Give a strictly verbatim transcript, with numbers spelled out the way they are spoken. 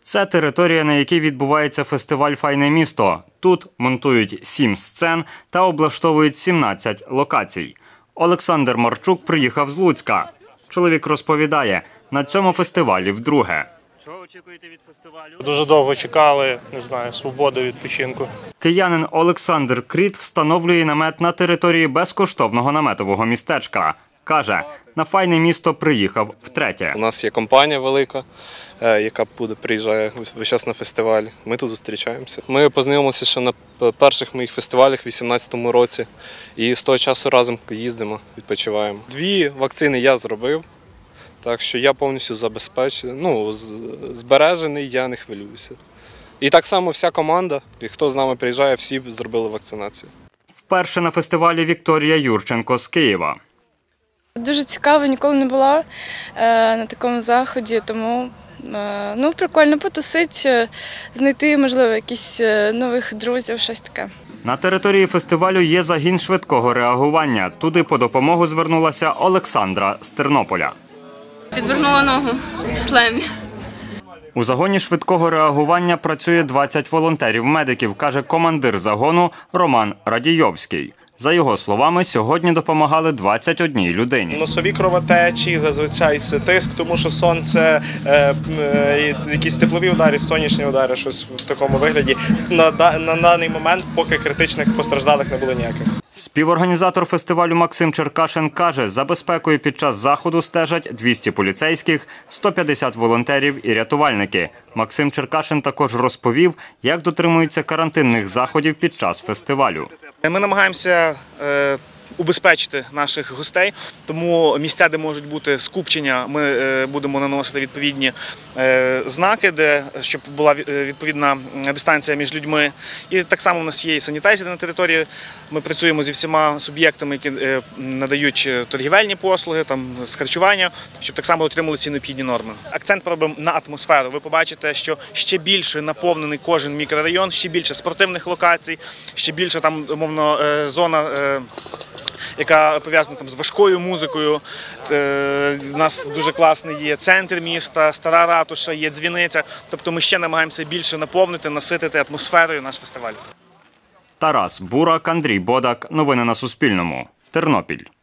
Це територія, на якій відбувається фестиваль «Файне місто». Тут монтують сім сцен та облаштовують сімнадцять локацій. Олександр Марчук приїхав з Луцька. Чоловік розповідає, на цьому фестивалі вдруге. Чого очікуєте від фестивалю? Дуже довго чекали, не знаю, свободи, відпочинку. Киянин Олександр Кріт встановлює намет на території безкоштовного наметового містечка. Каже, на «Файне місто» приїхав втретє. У нас є компанія велика, яка буде приїжджає весь час на фестиваль. Ми тут зустрічаємося. Ми познайомилися ще на перших моїх фестивалях у дві тисячі вісімнадцятому році. І з того часу разом їздимо, відпочиваємо. Дві вакцини я зробив, так що я повністю забезпечений, ну, збережений, я не хвилююся. І так само вся команда, і хто з нами приїжджає, всі зробили вакцинацію. Вперше на фестивалі Вікторія Юрченко з Києва. Дуже цікаво, ніколи не була е, на такому заході, тому е, ну, прикольно потусити, знайти, можливо, якісь нових друзів, щось таке. На території фестивалю є загін швидкого реагування. Туди по допомогу звернулася Олександра з Тернополя. Підвернула ногу в шлемі. У загоні швидкого реагування працює двадцять волонтерів-медиків, каже командир загону Роман Радійовський. За його словами, сьогодні допомагали двадцять одній людині. Носові кровотечі, зазвичай це тиск, тому що сонце, е, е, якісь теплові удари, сонячні удари, щось в такому вигляді. На, на даний момент поки критичних постраждалих не було ніяких. Співорганізатор фестивалю Максим Черкашин каже, за безпекою під час заходу стежать двісті поліцейських, сто п'ятдесят волонтерів і рятувальники. Максим Черкашин також розповів, як дотримуються карантинних заходів під час фестивалю. Ми намагаємося е, убезпечити наших гостей, тому місця, де можуть бути скупчення, ми е, будемо наносити відповідні е, знаки, де, щоб була відповідна дистанція між людьми. І так само у нас є і санітайзери на території. Ми працюємо зі всіма суб'єктами, які е, надають торгівельні послуги, там, з харчування, щоб так само отримали ці необхідні норми. Акцент робимо на атмосферу. Ви побачите, що ще більше наповнений кожен мікрорайон, ще більше спортивних локацій, ще більше там, умовно, е, зона, е, яка пов'язана там з важкою музикою. У нас дуже класний є центр міста, стара ратуша, є дзвіниця. Тобто ми ще намагаємося більше наповнити, наситити атмосферою наш фестиваль. Тарас Бурак, Андрій Бодак. Новини на Суспільному. Тернопіль.